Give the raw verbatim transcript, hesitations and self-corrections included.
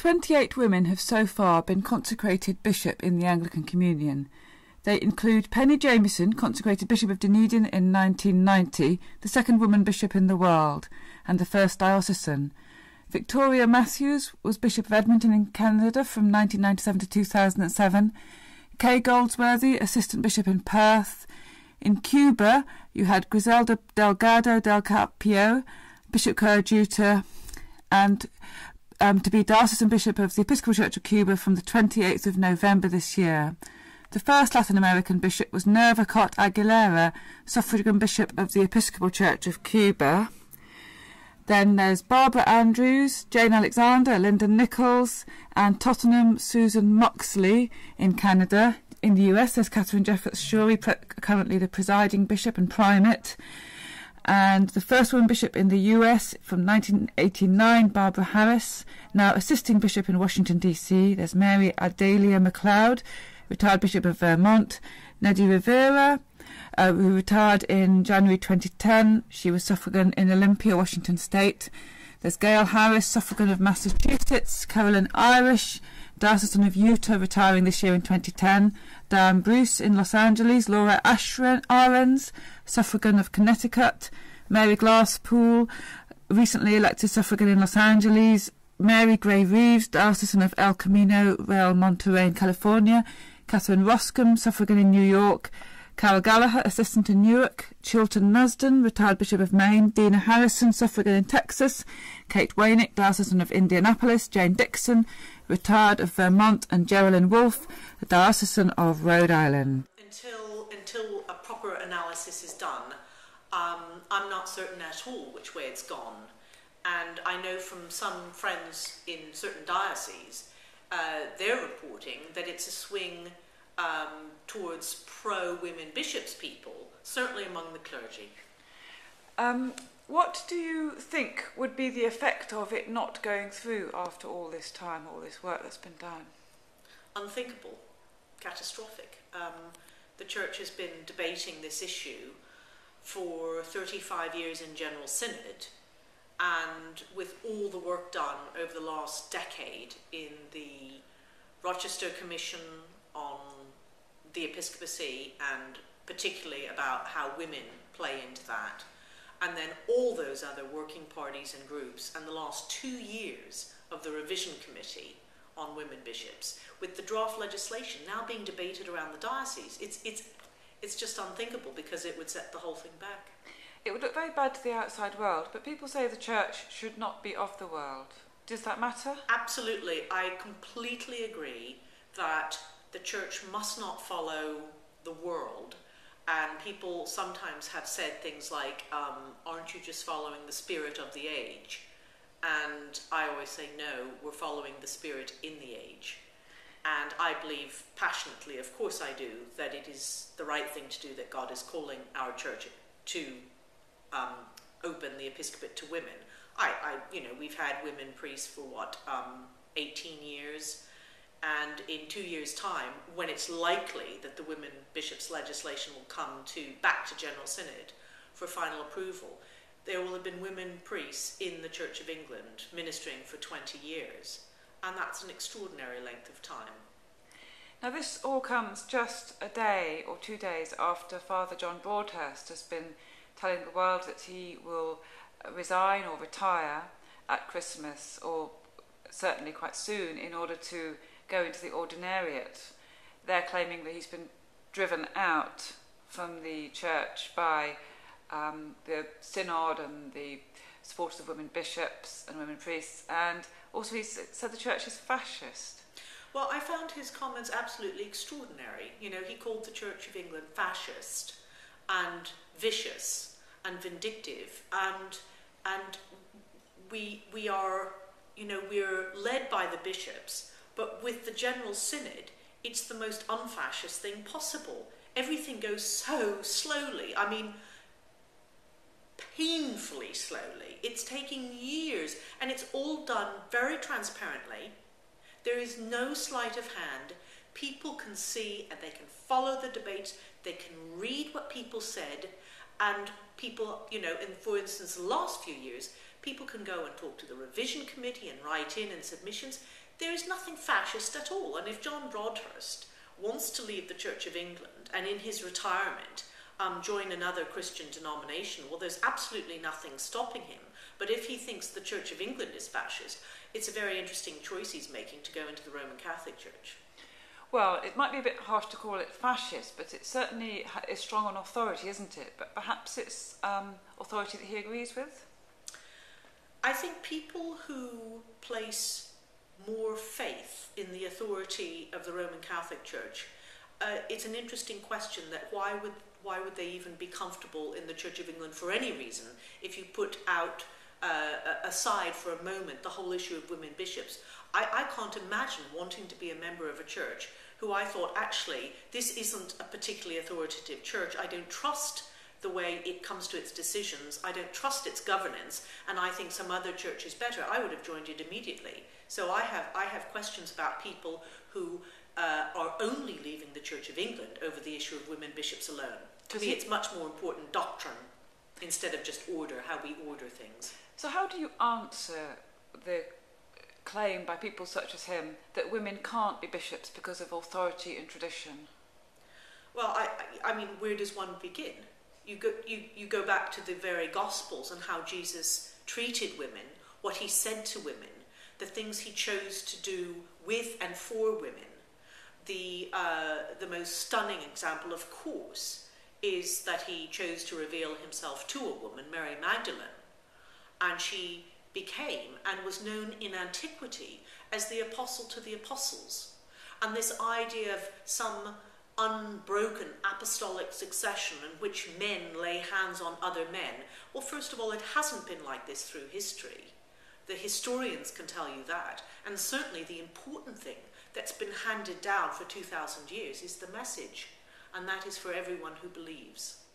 twenty-eight women have so far been consecrated bishop in the Anglican Communion. They include Penny Jameson, consecrated Bishop of Dunedin in nineteen ninety, the second woman bishop in the world, and the first diocesan. Victoria Matthews was Bishop of Edmonton in Canada from nineteen ninety-seven to two thousand seven. Kay Goldsworthy, Assistant Bishop in Perth. In Cuba, you had Griselda Delgado del Carpio, Bishop Coadjutor, and um, to be Diocesan Bishop of the Episcopal Church of Cuba from the twenty-eighth of November this year. The first Latin American bishop was Nerva Cot Aguilera, Suffragan Bishop of the Episcopal Church of Cuba. Then there's Barbara Andrews, Jane Alexander, Linda Nichols, and Tottenham Susan Moxley in Canada. In the U S, there's Catherine Jefferts-Schori, currently the presiding bishop and primate. And the first woman bishop in the U S from nineteen eighty-nine, Barbara Harris, now assisting bishop in Washington, D C. There's Mary Adelia MacLeod, retired Bishop of Vermont. Neddy Rivera, uh, who retired in January twenty ten. She was suffragan in Olympia, Washington State. There's Gail Harris, suffragan of Massachusetts. Carolyn Irish, diocesan of Utah, retiring this year in twenty ten. Diane Bruce in Los Angeles. Laura Ashren Arens, suffragan of Connecticut. Mary Glasspool, recently elected suffragan in Los Angeles. Mary Gray Reeves, diocesan of El Camino Real Monterey in California. Catherine Roscombe, suffragan in New York. Carol Gallagher, assistant in Newark. Chilton Nusden, retired Bishop of Maine. Dina Harrison, suffragan in Texas. Kate Wainick, diocesan of Indianapolis. Jane Dixon, retired of Vermont. And Geraldine Wolfe, the diocesan of Rhode Island. Until, until a proper analysis is done, um, I'm not certain at all which way it's gone. And I know from some friends in certain dioceses, uh, they're reporting that it's a swing um, towards pro-women bishops people, certainly among the clergy. Um, what do you think would be the effect of it not going through after all this time, all this work that's been done? Unthinkable, catastrophic. Um, the Church has been debating this issue for thirty-five years in General Synod, and with all the work done over the last decade in the Rochester Commission on the episcopacy, and particularly about how women play into that, and then all those other working parties and groups, and the last two years of the revision committee on women bishops, with the draft legislation now being debated around the diocese, it's, it's, it's just unthinkable, because it would set the whole thing back. It would look very bad to the outside world, but people say the Church should not be of the world. Does that matter? Absolutely. I completely agree that the Church must not follow the world. And people sometimes have said things like, um, aren't you just following the spirit of the age? And I always say, no, we're following the spirit in the age. And I believe passionately, of course I do, that it is the right thing to do, that God is calling our Church to Um, open the episcopate to women. I, I, you know, we've had women priests for what, um, eighteen years, and in two years' time, when it's likely that the women bishops legislation will come to back to General Synod for final approval, there will have been women priests in the Church of England ministering for twenty years, and that's an extraordinary length of time. Now this all comes just a day or two days after Father John Broadhurst has been telling the world that he will resign or retire at Christmas, or certainly quite soon, in order to go into the ordinariate. They're claiming that he's been driven out from the Church by um, the Synod and the supporters of women bishops and women priests, and also he said the Church is fascist. Well, I found his comments absolutely extraordinary. You know, he called the Church of England fascist and vicious and vindictive, and and we we are, you know, we're led by the bishops, but with the General Synod, it's the most unfascist thing possible. Everything goes so slowly. I mean, painfully slowly. It's taking years, and it's all done very transparently. There is no sleight of hand. People can see and they can follow the debates. They can read what people said, and people, you know, and for instance, the last few years, people can go and talk to the revision committee and write in and submissions. there is nothing fascist at all. And if John Broadhurst wants to leave the Church of England and in his retirement um, join another Christian denomination, well, there's absolutely nothing stopping him. But if he thinks the Church of England is fascist, it's a very interesting choice he's making to go into the Roman Catholic Church. Well, it might be a bit harsh to call it fascist, but it certainly is strong on authority, isn't it? But perhaps it's um, authority that he agrees with? I think people who place more faith in the authority of the Roman Catholic Church, uh, it's an interesting question that why would why would they even be comfortable in the Church of England for any reason if you put out uh, aside for a moment the whole issue of women bishops. I, I can't imagine wanting to be a member of a church who I thought, actually, this isn't a particularly authoritative church. I don't trust the way it comes to its decisions. I don't trust its governance, and I think some other church is better. I would have joined it immediately. So I have I have questions about people who uh, are only leaving the Church of England over the issue of women bishops alone. To me, it's much more important doctrine instead of just order, how we order things. So how do you answer the claim by people such as him that women can't be bishops because of authority and tradition? Well, I, I mean, where does one begin? You go, you, you go back to the very Gospels and how Jesus treated women, what he said to women, the things he chose to do with and for women. The, uh, the most stunning example, of course, is that he chose to reveal himself to a woman, Mary Magdalene, and she became and was known in antiquity as the apostle to the apostles. And this idea of some unbroken apostolic succession in which men lay hands on other men, well, first of all, it hasn't been like this through history. The historians can tell you that. And certainly the important thing that's been handed down for two thousand years is the message, and that is for everyone who believes.